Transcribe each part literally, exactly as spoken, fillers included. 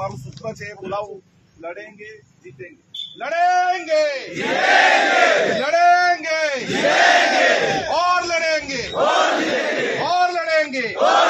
મારું સૂત્ર છે એ બોલાવું, લડેંગે જીતેંગે, લડેંगे लड़ेंगे और लड़ेंगे और लड़ेंगे।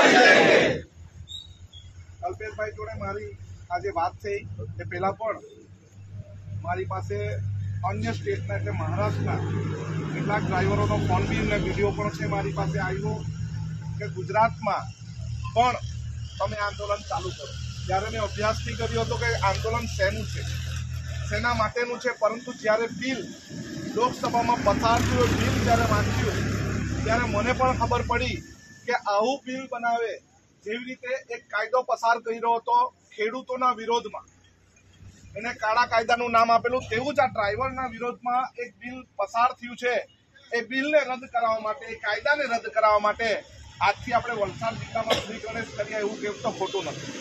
કલ્પેશભાઈ જોડે મારી આજે વાત થઈ એ પહેલા પણ મારી પાસે અન્ય સ્ટેટના એટલે મહારાષ્ટ્રના કેટલાક ડ્રાઈવરોનો ફોન બી અને વિડીયો પણ છે મારી પાસે આવ્યો કે ગુજરાતમાં પણ તમે આંદોલન ચાલુ કરો। ત્યારે મેં અભ્યાસ બી કર્યો હતો કે આંદોલન શેનું છે, શેના માટેનું છે, પરંતુ જ્યારે બિલ લોકસભામાં પસાર થયું, બિલ જ્યારે વાંચ્યું ત્યારે મને પણ ખબર પડી કે આવું બિલ બનાવે જેવી રીતે એક કાયદો પસાર કર્યો હતો ખેડૂતોના વિરોધમાં, એને કાળા કાયદાનું નામ આપેલું, તેવું જ આ ડ્રાઈવરના વિરોધમાં એક બિલ પસાર થયું છે। એ બિલને રદ કરાવવા માટે, એ કાયદાને રદ કરાવવા માટે આજથી આપણે વલસાડ જિલ્લામાં શ્રી ગણેશ કરીએ એવું કેવું તો ખોટું નથી।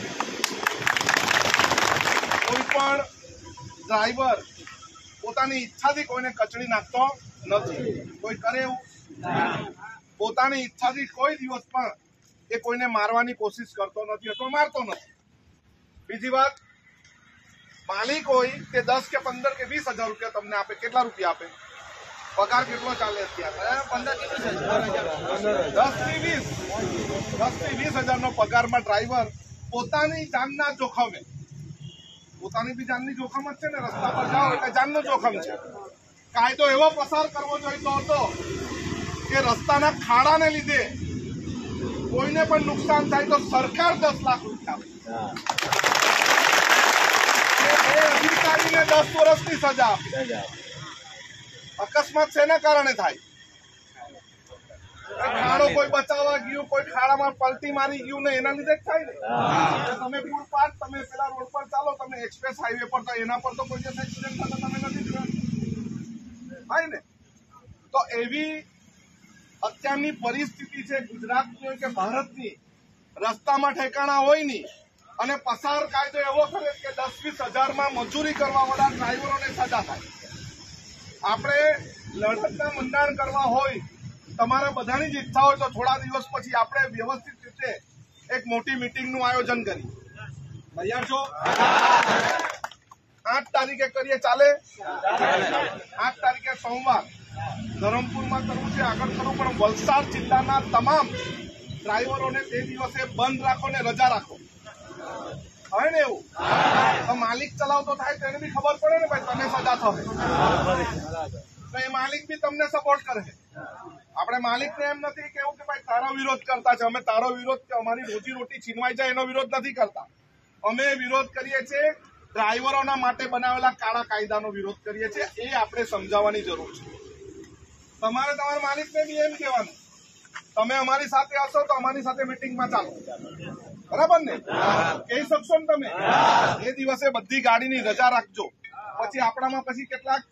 કોઈ પણ ડ્રાઈવર પોતાની ઈચ્છાથી કોઈને કચડી નાખતો નથી, કોઈ કરે એવું પોતાની ઈચ્છાથી કોઈ દિવસ પણ એ કોઈને મારવાની કોશિશ કરતો નથી અથવા મારતો નથી। બીજી વાત, માલિક હોય તે દસ કે પંદર કે વીસ હજાર રૂપિયા તમને આપે, કેટલા રૂપિયા આપે, પગાર કેટલો ચાલે અત્યારે, પંદર દસ થી વીસ દસ થી વીસ હજાર નો પગારમાં ડ્રાઈવર પોતાની જાનના જોખમે, પોતાની બી જાનની જોખમ જ છે ને, રસ્તા પર જાઓ એટલે જાનનું જોખમ છે। કાયદો એવો પસાર કરવો જોઈતો હતો કે રસ્તાના ખાડાને લીધે કોઈને પણ નુકસાન થાય તો સરકાર દસ લાખ રૂપિયા આપે, અધિકારીને દસ વર્ષની સજા આપે। અકસ્માત શેના કારણે થાય, ખાડો કોઈ બચાવવા ગયું, કોઈ ખાડામાં પલટી મારી ગયું ને એના લીધે જ થાય ને। તમે ફૂટપાથ, તમે પેલા રોડ પર ચાલો, તમે એક્સપ્રેસ હાઈવે પર, તો એના પર તો કોઈ દિવસ એક્સિડન્ટ થતા તમે નથી જોયા થાય ને। તો એવી અત્યારની પરિસ્થિતિ છે ગુજરાતની કે ભારતની, રસ્તામાં ઠેકાણા હોય નહીં અને પસાર કાયદો એવો કરે કે દસ વીસ હજારમાં મજૂરી કરવા વાળા ડ્રાઈવરોને સજા થાય। આપણે લડતના મંડાણ કરવા હોય, તમારા બધાની જ ઈચ્છા હોય તો થોડા દિવસ પછી આપણે વ્યવસ્થિત રીતે એક મોટી મીટિંગનું આયોજન કરી, તૈયાર છો? આઠ તારીખે કરીએ, ચાલે? આઠ તારીખે સોમવાર ધરમપુરમાં કરવું છે, આગળ કરવું, પણ વલસાડ જિલ્લાના તમામ ડ્રાઈવરોને તે દિવસે બંધ રાખો ને રજા રાખો, હોય ને એવું? તો માલિક ચલાવતો થાય તો એને બી ખબર પડે ને ભાઈ તને સજા થશે, તો એ માલિક બી તમને સપોર્ટ કરે। આપણે માલિકને એમ નથી કેવું કે ભાઈ તારો વિરોધ કરતા છે, અમે તારો વિરોધ કે અમારી રોજી રોટી છીનવાઈ જાય એનો વિરોધ નથી કરતા, અમે વિરોધ કરીએ છીએ ડ્રાઈવરોના માટે બનાવેલા કાળા કાયદાનો વિરોધ કરીએ છીએ। એ આપણે સમજાવવાની જરૂર છે। તમારે તમારા માલિકને બી એમ કહેવાનું, તમે અમારી સાથે હશો તો અમારી સાથે મીટિંગમાં ચાલો, બરાબર ને? કહી શકશો ને તમે? એ દિવસે બધી ગાડીની રજા રાખજો। પછી આપણામાં પછી કેટલાક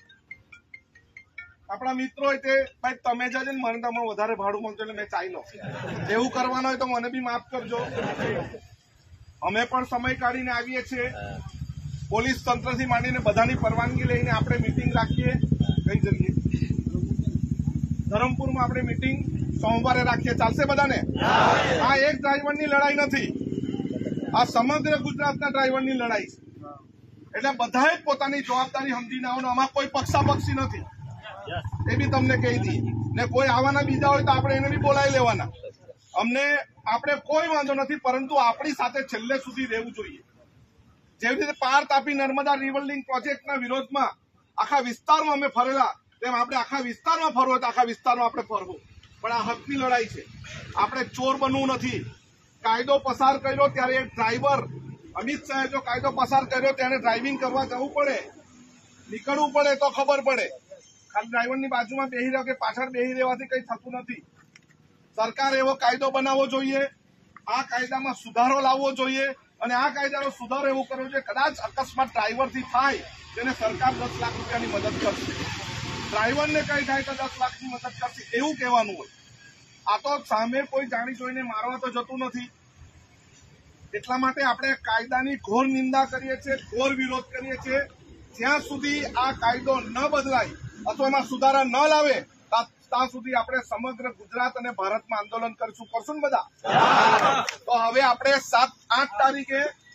આપણા મિત્રો હોય તે ભાઈ તમે જજે ને મને તમે વધારે ભાડું મળજો એટલે મેં ચાલી લો, એવું કરવાનું હોય તો મને બી માફ કરજો। અમે પણ સમય કાઢીને આવીએ છીએ, પોલીસ તંત્રથી માંડીને બધાની પરવાનગી લઈને આપણે મીટિંગ રાખીએ। કઈ જગ્યાએ? ધરમપુરમાં આપણે મીટિંગ સોમવારે રાખીએ, ચાલશે બધાને? આ એક ડ્રાઈવરની લડાઈ નથી, આ સમગ્ર ગુજરાતના ડ્રાઈવરની લડાઈ છે, એટલે બધાએ પોતાની જવાબદારી સમજીને આવવાનું। આમાં કોઈ પક્ષાપક્ષી નથી, એ બી તમને કહી દી ને, કોઈ આવવાના બીજા હોય તો આપણે એને બી બોલાવી લેવાના, અમને આપણે કોઈ વાંધો નથી, પરંતુ આપણી સાથે છેલ્લે સુધી રહેવું જોઈએ। જેવી રીતે પાર તાપી નર્મદા રિવર લિંક પ્રોજેક્ટના વિરોધમાં આખા વિસ્તારમાં અમે ફરેલા, તેમ આપણે આખા વિસ્તારમાં ફરવો તો આખા વિસ્તારમાં આપણે ફરવું, પણ આ હકની લડાઈ છે, આપણે ચોર બનવું નથી। કાયદો પસાર કર્યો ત્યારે એક ડ્રાઈવર, અમિત શાહે જો કાયદો પસાર કર્યો ત્યારે ડ્રાઇવિંગ કરવા જવું પડે, નીકળવું પડે તો ખબર પડે, ખાલી ડ્રાઈવરની બાજુમાં બેસી રહ્યો કે પાછળ બેસી રહેવાથી કઈ થતું નથી। સરકાર એવો કાયદો બનાવવો જોઈએ, આ કાયદામાં સુધારો લાવવો જોઈએ, અને આ કાયદાનો સુધારો એવો કરવો જોઈએ કદાચ અકસ્માત ડ્રાઈવરથી થાય તેને સરકાર દસ લાખ રૂપિયાની મદદ કરશે, ડ્રાઈવરને કઈ થાય તો દસ લાખની મદદ કરશે એવું કહેવાનું હોય। આ તો સામે કોઈ જાણી જોઈને મારવા તો જતું નથી, એટલા માટે આપણે કાયદાની ઘોર નિંદા કરીએ છીએ, ઘોર વિરોધ કરીએ છીએ। જ્યાં સુધી આ કાયદો ન બદલાય અથવા એમાં સુધારા ન લાવે ત્યાં સુધી આપણે સમગ્ર ગુજરાત અને ભારતમાં આંદોલન કરીશું, કરશું ને બધા? તો હવે આપણે સાત આઠ તારીખે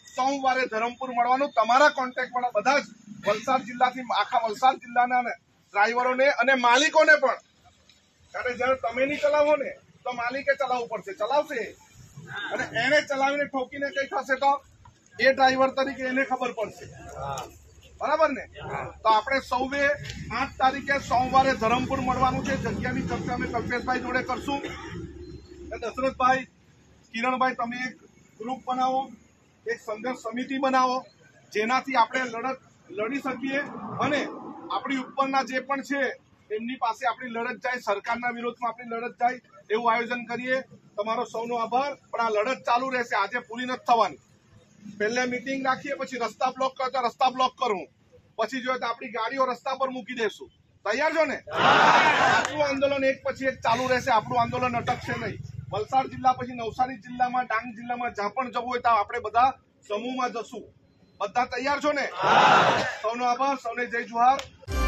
સોમવારે ધરમપુર મળવાનું. તમારા કોન્ટેક્ટવાળા બધા જ વલસાડ જિલ્લાથી આખા વલસાડ જિલ્લાના ડ્રાઈવરોને અને માલિકોને પણ, કારણ જયારે તમે નહીં ચલાવો ને તો માલિકે ચલાવવું પડશે, ચલાવશે અને એને ચલાવીને ઠોકીને કઈ થશે તો એ ડ્રાઈવર તરીકે એને ખબર પડશે. બરાબર ને? તો આપણે સૌએ આઠ તારીખે સોમવારે ધરમપુર મળવાનું છે. જગ્યાની ચર્ચા અમે કલ્પેશભાઈ જોડે કરશું. દશરથભાઈ, કિરણભાઈ, તમે એક ગ્રુપ બનાવો, એક સંઘર્ષ સમિતિ બનાવો, જેનાથી આપણે લડત લડી શકીએ અને આપણી ઉપરના જે પણ છે એમની પાસે આપણી લડત જાય, સરકારના વિરોધમાં આપણી લડત જાય, એવું આયોજન કરીએ. તમારો સૌનો આભાર. પણ આ લડત ચાલુ રહેશે, આજે પૂરી નથી થવાની. પહેલે મીટિંગ રાખીએ, પછી રસ્તા બ્લોક કરો તો રસ્તા બ્લોક કરું, પછી જોઈએ તો આપણી ગાડીઓ રસ્તા પર મૂકી દેશું. તૈયાર છો ને? આપણું આંદોલન એક પછી એક ચાલુ રહેશે. આપણું આંદોલન અટકશે નહીં. વલસાડ જિલ્લા પછી નવસારી જિલ્લામાં, ડાંગ જિલ્લામાં જ્યાં પણ જવું હોય ત્યાં આપણે બધા સમૂહમાં જશું. બધા તૈયાર છો ને? સૌનો આભાર. સૌને જય જુહાર.